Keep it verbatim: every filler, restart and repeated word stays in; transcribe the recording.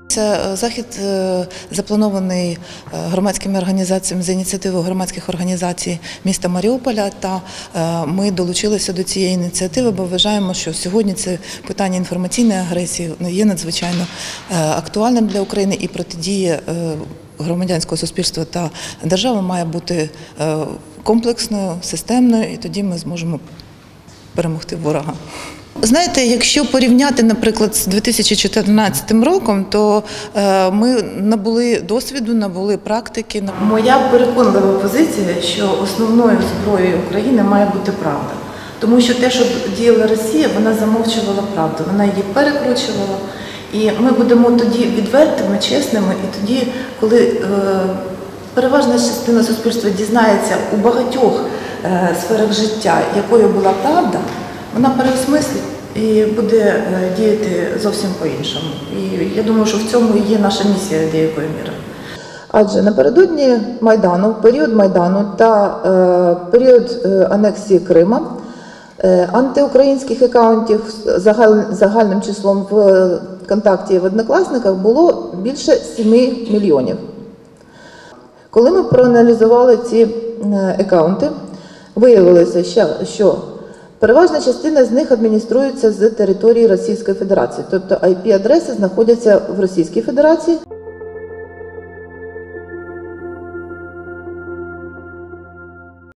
Це захід запланований громадськими організаціями за ініціативою громадських організацій міста Маріуполя, та ми долучилися до цієї ініціативи, бо вважаємо, що сьогодні це питання інформаційної агресії є надзвичайно актуальним для України, і протидія громадянського суспільства та держави має бути комплексною, системною, і тоді ми зможемо перемогти ворога. Знаєте, якщо порівняти, наприклад, з дві тисячі чотирнадцятим роком, то ми набули досвіду, набули практики. Моя переконлива позиція, що основною зброєю України має бути правда. Тому що те, що діяла Росія, вона замовчувала правду, вона її перекручувала. І ми будемо тоді відвертими, чесними, і тоді, коли е, переважна частина суспільства дізнається у багатьох е, сферах життя, якою була правда, вона переосмислить і буде діяти зовсім по-іншому. І я думаю, що в цьому і є наша місія деякою мірою. Адже напередодні Майдану, в період Майдану та е, період е, анексії Крима, е, антиукраїнських акаунтів загаль, загальним числом в ВКонтакті і в Однокласниках було більше семи мільйонів. Коли ми проаналізували ці акаунти, виявилося, що переважна частина з них адмініструється з території Російської Федерації, тобто ай пі-адреси знаходяться в Російській Федерації.